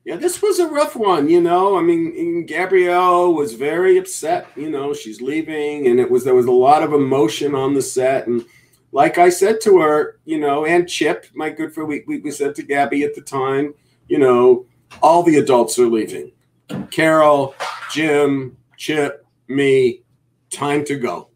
Yeah, this was a rough one, you know. I mean, Gabrielle was very upset, you know, she's leaving, and there was a lot of emotion on the set. And like I said to her, you know, and Chip, my good friend, we said to Gabby at the time, you know, all the adults are leaving. Carol, Jim, Chip, me, time to go.